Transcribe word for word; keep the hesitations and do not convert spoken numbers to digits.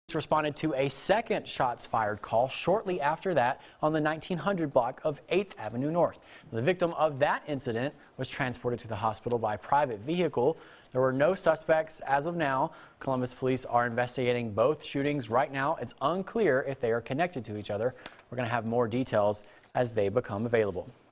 Responded to a second shots fired call shortly after that on the nineteen hundred block of eighth Avenue North. The victim of that incident was transported to the hospital by private vehicle. There were no suspects as of now. Columbus police are investigating both shootings right now. It's unclear if they are connected to each other. We're going to have more details as they become available.